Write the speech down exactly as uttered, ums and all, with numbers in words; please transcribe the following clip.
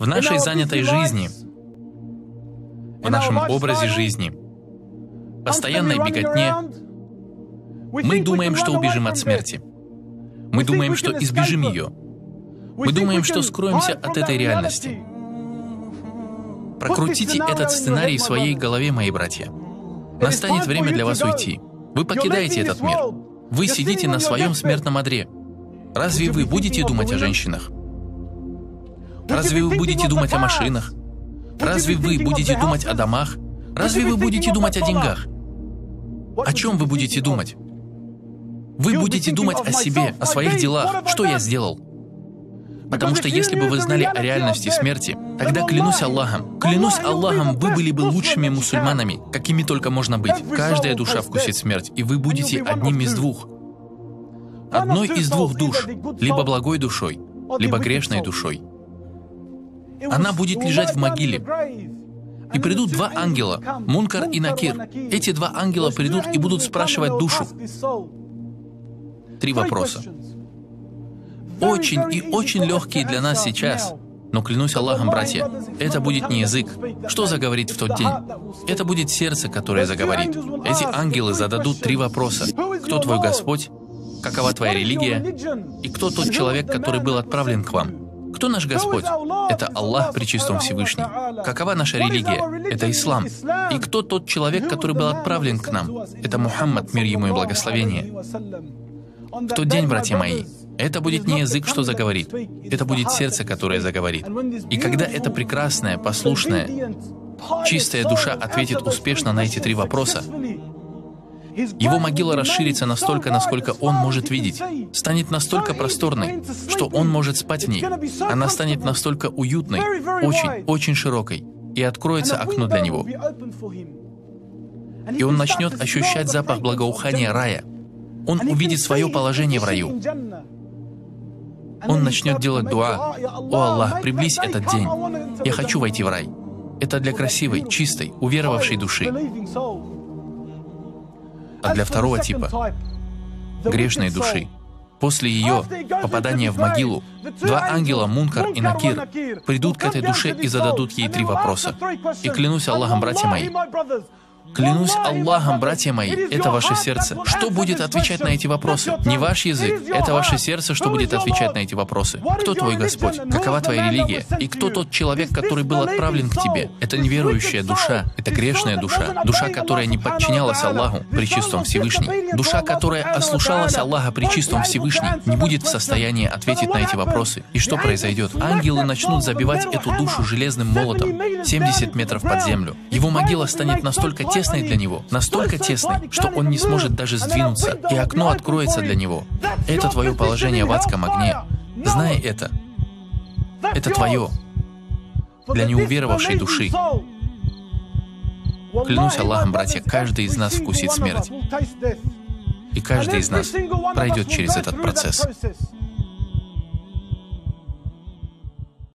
В нашей занятой жизни, в нашем образе жизни, постоянной беготне, мы думаем, что убежим от смерти. Мы думаем, что избежим ее. Мы думаем, что скроемся от этой реальности. Прокрутите этот сценарий в своей голове, мои братья. Настанет время для вас уйти. Вы покидаете этот мир. Вы сидите на своем смертном одре. Разве вы будете думать о женщинах? Разве вы будете думать о машинах? Разве вы будете думать о домах? Разве вы будете думать о деньгах? О чем вы будете думать? Вы будете думать о себе, о своих делах, что я сделал. Потому что если бы вы знали о реальности смерти, тогда клянусь Аллахом, клянусь Аллахом, вы были бы лучшими мусульманами, какими только можно быть. Каждая душа вкусит смерть, и вы будете одним из двух. Одной из двух душ, либо благой душой, либо грешной душой. Она будет лежать в могиле. И придут два ангела, Мункар и Накир. Эти два ангела придут и будут спрашивать душу. Три вопроса. Очень и очень легкие для нас сейчас. Но клянусь Аллахом, братья, это будет не язык, что заговорит в тот день. Это будет сердце, которое заговорит. Эти ангелы зададут три вопроса. Кто твой Господь? Какова твоя религия? И кто тот человек, который был отправлен к вам? Кто наш Господь? Это Аллах Пречистый Всевышний. Какова наша религия? Это ислам. И кто тот человек, который был отправлен к нам? Это Мухаммад, мир ему и благословение. В тот день, братья мои, это будет не язык, что заговорит. Это будет сердце, которое заговорит. И когда эта прекрасная, послушная, чистая душа ответит успешно на эти три вопроса, его могила расширится настолько, насколько он может видеть, станет настолько просторной, что он может спать в ней. Она станет настолько уютной, очень, очень широкой, и откроется окно для него. И он начнет ощущать запах благоухания рая. Он увидит свое положение в раю. Он начнет делать дуа. «О Аллах, приблизь этот день. Я хочу войти в рай». Это для красивой, чистой, уверовавшей души. А для второго типа, грешной души, после ее попадания в могилу, два ангела, Мункар и Накир, придут к этой душе и зададут ей три вопроса. И клянусь Аллахом, братья мои, клянусь Аллахом, братья мои, это ваше сердце. Что будет отвечать на эти вопросы? Не ваш язык, это ваше сердце, что будет отвечать на эти вопросы. Кто твой Господь? Какова твоя религия? И кто тот человек, который был отправлен к тебе? Это неверующая душа, это грешная душа, душа, которая не подчинялась Аллаху, Пречистому Всевышний. Душа, которая ослушалась Аллаха, Пречистому Всевышний, не будет в состоянии ответить на эти вопросы. И что произойдет? Ангелы начнут забивать эту душу железным молотом, семьдесят метров под землю. Его могила станет настолько тесной для него, настолько тесной, что он не сможет даже сдвинуться, и окно откроется для него. Это твое положение в адском огне. Знай это. Это твое. Для неуверовавшей души. Клянусь Аллахом, братья, каждый из нас вкусит смерть. И каждый из нас пройдет через этот процесс.